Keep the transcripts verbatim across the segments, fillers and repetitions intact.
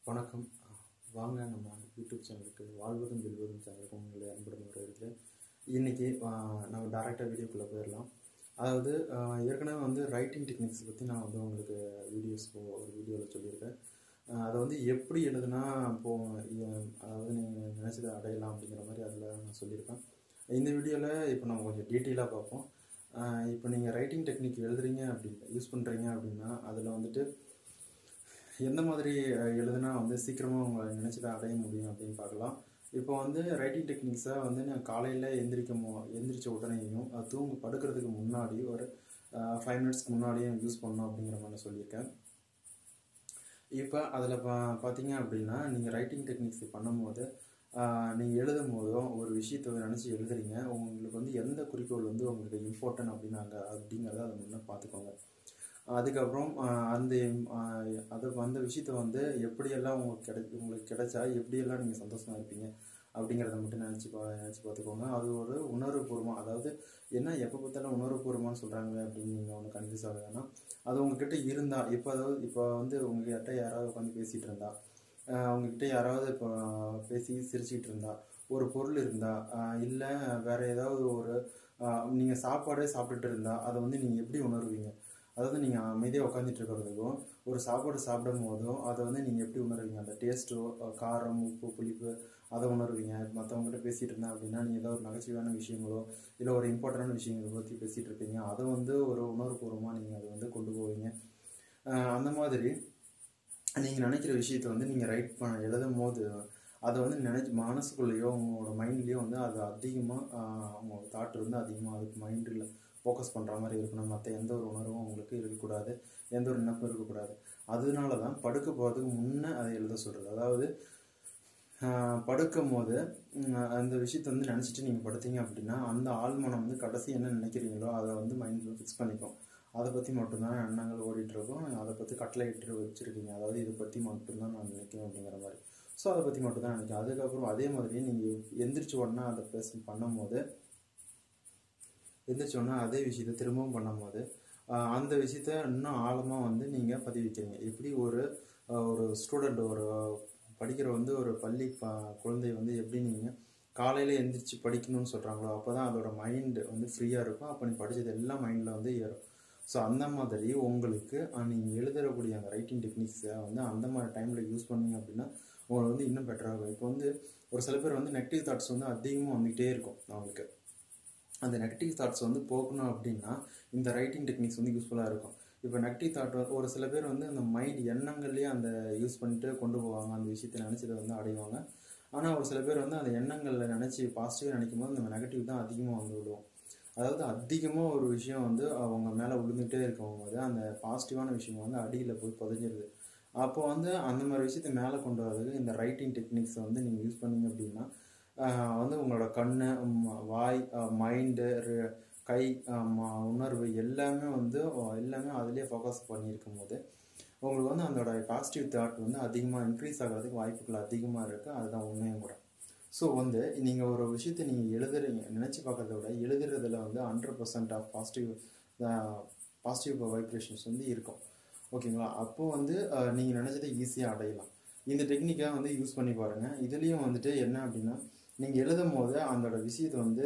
வணக்கம். வாங்க நம்ம யூடியூப் சேனலுக்கு வாழ்வதும் வெல்வதும் சேனலுக்கு உங்களை அன்புடன் வரவேற்கிறேன். இன்றைக்கி நம்ம டேரெக்டாக வீடியோக்குள்ளே போயிடலாம். அதாவது ஆஹ், ஏற்கனவே வந்து ரைட்டிங் டெக்னிக்ஸ் பற்றி நான் வந்து உங்களுக்கு வீடியோஸ் ஒரு வீடியோவில் சொல்லியிருக்கேன். ஆஹ், அதை வந்து எப்படி எழுதுனா போ இ- அதாவது நீங்கள் நினச்சதை அடையலாம் அப்படிங்கிற மாதிரி அதில் நான் சொல்லியிருக்கேன். இந்த வீடியோவில் இப்போ நம்ம கொஞ்சம் டீட்டெயிலாக பார்ப்போம். ஆஹ், இப்போ நீங்கள் ரைட்டிங் டெக்னிக் எழுதுறீங்க அப்படி யூஸ் பண்ணுறீங்க அப்படின்னா அதில் வந்துட்டு எந்த மாதிரி அஹ், எழுதுனா வந்து சீக்கிரமாக உங்களை நினச்சதை அடைய முடியும் அப்படின்னு பார்க்கலாம். இப்போ வந்து ரைட்டிங் டெக்னிக்ஸை வந்து நான் காலையில் எந்திரிக்கும் போ எந்திரிச்ச உடனேயும் அது தூங்க படுக்கிறதுக்கு முன்னாடி ஒரு ஃபைவ் மினிட்ஸ்க்கு முன்னாடியே யூஸ் பண்ணணும் அப்படிங்கிற மாதிரி நான் சொல்லியிருக்கேன். இப்போ அதில் பா பார்த்தீங்க அப்படின்னா நீங்கள் ரைட்டிங் டெக்னிக்ஸ் பண்ணும்போது நீங்கள் எழுதும் போதும் ஒரு விஷயத்தை நினச்சி எழுதுறீங்க, உங்களுக்கு வந்து எந்த குறிக்கோள் வந்து உங்களுக்கு இம்பார்ட்டன்ட் அப்படின்னாங்க அப்படிங்கிறத அதை முன்னே பார்த்துக்கோங்க. அதுக்கப்புறம் ஆஹ் அந்த ஆஹ் அது அந்த விஷயத்த வந்து எப்படியெல்லாம் உங்களுக்கு கிடை உங்களுக்கு கிடைச்சா எப்படியெல்லாம் நீங்கள் சந்தோஷமாக இருப்பீங்க அப்படிங்கிறத மட்டும் நினச்சி பா நினச்சி பார்த்துக்கோங்க. அது ஒரு உணர்வுபூர்வமாக, அதாவது என்ன எப்போ பார்த்தாலும் உணர்வுபூர்வமானு சொல்கிறாங்க அப்படின்னு நீங்கள் ஒன்று கன்ஃபியூஸ் ஆக வேணாம். அது உங்ககிட்ட இருந்தால், இப்போ அதாவது இப்போ வந்து உங்ககிட்ட யாராவது உட்காந்து பேசிகிட்டு இருந்தா, ஆஹ் உங்ககிட்ட யாராவது இப்போ பேசி சிரிச்சிட்டு இருந்தா, ஒரு பொருள் இருந்தா, இல்லை வேற ஏதாவது ஒரு நீங்கள் சாப்பாடே சாப்பிட்டுட்டு இருந்தா அதை வந்து நீங்கள் எப்படி உணர்வீங்க? அதாவது நீங்கள் அமைதியாக உட்காந்துட்டு இருக்கிறதுக்கும் ஒரு சாப்பாடு சாப்பிடும் போதும் அதை வந்து நீங்கள் எப்படி உணர்வீங்க? அந்த டேஸ்ட்டோ, காரம், உப்பு, புளிப்பு அதை உணர்வீங்க. மற்றவங்ககிட்ட பேசிகிட்டு இருந்தேன் அப்படின்னா நீங்கள் ஏதோ ஒரு நகைச்சுவையான விஷயங்களோ இல்லை ஒரு இம்பார்ட்டண்டான விஷயங்களை பற்றி பேசிகிட்டு இருப்பீங்க. அதை வந்து ஒரு உணர்வுபூர்வமாக நீங்கள் அதை வந்து கொண்டு போவீங்க. ஆஹ் அந்த மாதிரி நீங்கள் நினைக்கிற விஷயத்தை வந்து நீங்கள் ரைட் பண்ண எழுதும் போது அதை வந்து நினைச்சு மனசுக்குள்ளேயோ உங்களோட மைண்ட்லேயோ வந்து அது அதிகமாக உங்களோட தாட் வந்து அதிகமாக அதுக்கு மைண்டில் ஃபோக்கஸ் பண்ணுற மாதிரி இருக்கணும். மற்ற எந்த ஒரு உணர்வும் உங்களுக்கு இருக்கக்கூடாது, எந்த ஒரு நினைப்பும் இருக்கக்கூடாது. அதனால தான் படுக்க போகிறதுக்கு முன்னே அதை எழுத சொல்கிறது. அதாவது ஆஹ் படுக்கும் போது உம், அந்த விஷயத்தை வந்து நினச்சிட்டு நீங்கள் படுத்தீங்க அப்படின்னா அந்த ஆழ்மனம் வந்து கடைசி என்ன நினைக்கிறீங்களோ அதை வந்து மைண்டில் ஃபிக்ஸ் பண்ணிக்கும். அதை பற்றி மட்டும்தான் எண்ணங்கள் ஓடிட்டுருக்கும். அதை பற்றி கட்டளை இட்டு வச்சுருக்கீங்க, அதாவது இதை பற்றி மட்டும்தான் நான் நினைக்கிறேன் அப்படிங்கிற மாதிரி. ஸோ அதை பற்றி மட்டும் தான் நினைக்கிறேன். அதுக்கப்புறம் அதே மாதிரி நீங்கள் எந்திரிச்ச உடனே அதை பேச பண்ணும்போது எந்திரிச்சோன்னா அதே விஷயத்த திரும்பவும் பண்ணும்போது ஆஹ் அந்த விஷயத்த இன்னும் ஆழமாக வந்து நீங்கள் பதிவிக்கிறீங்க. எப்படி ஒரு ஆஹ் ஒரு ஸ்டூடெண்ட், ஒரு படிக்கிற வந்து ஒரு பள்ளி ப குழந்தை வந்து எப்படி நீங்கள் காலையில் எந்திரிச்சு படிக்கணும்னு சொல்கிறாங்களோ அப்போ தான் அதோட மைண்டு வந்து ஃப்ரீயாக இருக்கும். அப்போ நீ படித்தது எல்லாம் மைண்டில் வந்து ஏறும். ஸோ அந்த மாதிரி உங்களுக்கு நீங்கள் எழுதக்கூடிய அந்த ரைட்டிங் டெக்னிக்ஸை வந்து அந்த மாதிரி டைமில் யூஸ் பண்ணீங்க அப்படின்னா உங்களுக்கு வந்து இன்னும் பெட்டராக இருக்கும். இப்போ வந்து ஒரு சில பேர் வந்து நெகட்டிவ் தாட்ஸ் வந்து அதிகமாக வந்துகிட்டே இருக்கும். அவங்களுக்கு அந்த நெகட்டிவ் தாட்ஸ் வந்து போகணும் அப்படின்னா இந்த ரைட்டிங் டெக்னிக்ஸ் வந்து யூஸ்ஃபுல்லாக இருக்கும். இப்போ நெகட்டிவ் தாட் ஒரு சில பேர் வந்து அந்த மைண்ட் எண்ணங்கள்லேயே அந்த யூஸ் பண்ணிட்டு கொண்டு போவாங்க, அந்த விஷயத்தை நினச்சதை வந்து அடைவாங்க. ஆனால் ஒரு சில பேர் வந்து அந்த எண்ணங்களில் நினச்சி பாசிட்டிவாக நினைக்கும் போது நம்ம நெகட்டிவ் தான் அதிகமாக வந்து விடுவோம். அதாவது அதிகமாக ஒரு விஷயம் வந்து அவங்க மேலே விழுந்துகிட்டே இருக்கும்போது அந்த பாசிட்டிவான விஷயம் வந்து அடியில் போய் புதைஞ்சிருது. அப்போ வந்து அந்த மாதிரி விஷயத்தை மேலே கொண்டு வரதுக்கு இந்த ரைட்டிங் டெக்னிக்ஸை வந்து நீங்கள் யூஸ் பண்ணீங்க அப்படின்னா ஆஹ் வந்து உங்களோட கண்ணு, ம், வாய், மைண்டு, கை, ஆஹ் ம- உணர்வு எல்லாமே வந்து அஹ் எல்லாமே அதிலே ஃபோக்கஸ் பண்ணியிருக்கும் போது உங்களுக்கு வந்து அதோட பாசிட்டிவ் தாட் வந்து அதிகமாக இன்க்ரீஸ் ஆகிறதுக்கு வாய்ப்புகள் அதிகமாக இருக்குது. அதுதான் உண்மையும் கூட. ஸோ வந்து நீங்கள் ஒரு விஷயத்தை நீங்கள் எழுதுறீங்க, நினச்சி பார்க்கறத விட எழுதுறதுல வந்து hundred percent of positive positive vibrations வந்து இருக்கும். ஓகேங்களா? அப்போது வந்து நீங்கள் நினச்சதை ஈஸியாக அடையலாம். இந்த டெக்னிக்கை வந்து யூஸ் பண்ணி பாருங்கள். இதுலேயும் வந்துட்டு என்ன அப்படின்னா நீங்கள் எழுதும் போது அதோட விஷயத்தை வந்து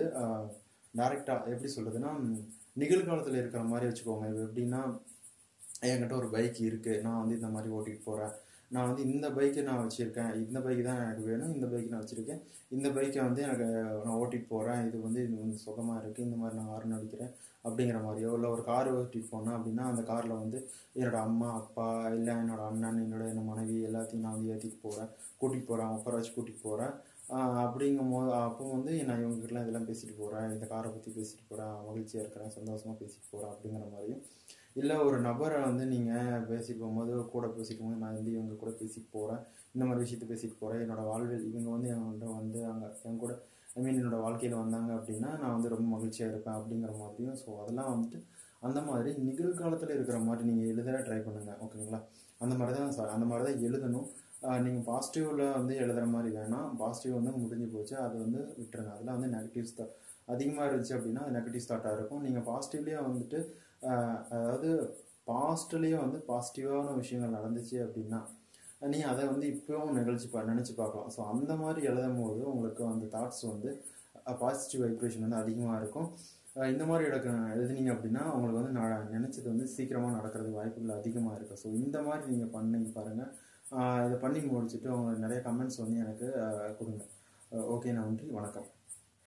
டைரெக்டாக எப்படி சொல்கிறதுனா நிகழ்காலத்தில் இருக்கிற மாதிரி வச்சுக்கோங்க. இது எப்படின்னா என்கிட்ட ஒரு பைக் இருக்குது, நான் வந்து இந்த மாதிரி ஓட்டிகிட்டு போகிறேன், நான் வந்து இந்த பைக்கை நான் வச்சுருக்கேன், இந்த பைக்கு தான் எனக்கு வேணும், இந்த பைக்கு நான் வச்சுருக்கேன், இந்த பைக்கை வந்து எனக்கு நான் ஓட்டிகிட்டு போகிறேன், இது வந்து இது வந்து சுகமாக இருக்குது, இந்த மாதிரி நான் ஹார்ன் அடிக்கிறேன் அப்படிங்கிற மாதிரியோ, இல்லை ஒரு கார் ஓட்டிகிட்டு போனேன் அப்படின்னா அந்த காரில் வந்து என்னோடய அம்மா, அப்பா, இல்லை என்னோடய அண்ணன், என்னோட என்ன மனைவி எல்லாத்தையும் நான் வந்து ஏற்றிட்டு போகிறேன், கூட்டிகிட்டு போகிறேன், உட்கார வச்சு கூட்டிகிட்டு போகிறேன். அப்படிங்கும் போது அப்போ வந்து நான் இவங்ககிட்டலாம் இதெல்லாம் பேசிட்டு போகிறேன், இந்த காரை பற்றி பேசிட்டு போகிறேன், மகிழ்ச்சியாக இருக்கிறேன், சந்தோஷமாக பேசிட்டு போகிறேன் அப்படிங்கிற மாதிரியும். இல்லை ஒரு நபரை வந்து நீங்கள் பேசிட்டு போகும்போது கூட பேசிட்டு போகும்போது நான் வந்து இவங்க கூட பேசிட்டு போகிறேன், இந்த மாதிரி விஷயத்த பேசிட்டு போகிறேன், என்னோடய வாழ்வில் இவங்க வந்து என்கிட்ட வந்து அங்கே என் கூட ஐ மீன் என்னோடய வாழ்க்கையில் வந்தாங்க அப்படின்னா நான் வந்து ரொம்ப மகிழ்ச்சியாக இருப்பேன் அப்படிங்கிற மாதிரியும். ஸோ அதெல்லாம் வந்துட்டு அந்த மாதிரி நிகழ்காலத்தில் இருக்கிற மாதிரி நீங்கள் எழுத ட்ரை பண்ணுங்கள். ஓகேங்களா? அந்த மாதிரி தான் ச- அந்த மாதிரி தான் எழுதணும். நீங்கள் பாசிட்டிவில் வந்து எழுதுகிற மாதிரி வேணாம். பாசிட்டிவ் வந்து முடிஞ்சு போச்சு, அது வந்து விட்டுருங்க. அதெல்லாம் வந்து நெகட்டிவ்ஸ் தான் அதிகமாக இருந்துச்சு அப்படின்னா அது நெகட்டிவ் தாட்டாக இருக்கும். நீங்கள் பாசிட்டிவ்லேயே வந்துட்டு ஆஹ் அதாவது பாஸ்ட்லேயே வந்து பாசிட்டிவான விஷயங்கள் நடந்துச்சு அப்படின்னா நீங்கள் அதை வந்து இப்போவும் நிகழ்ச்சி பா நினச்சி பார்க்கலாம். ஸோ அந்த மாதிரி எழுதும் போது உங்களுக்கு அந்த தாட்ஸ் வந்து பாசிட்டிவ் வைப்ரேஷன் வந்து அதிகமாக இருக்கும். இந்த மாதிரி எடுக்க எழுதுனீங்க அப்படின்னா உங்களுக்கு வந்து நான் நினச்சது வந்து சீக்கிரமாக நடக்கிறதுக்கு வாய்ப்புகள் அதிகமாக இருக்குது. ஸோ இந்த மாதிரி நீங்கள் பண்ணி பாருங்கள். இதை பண்ணி முடிச்சுட்டு உங்களுக்கு நிறைய கமெண்ட்ஸ் வந்து எனக்கு கொடுங்க. ஓகே, நன்றி, வணக்கம்.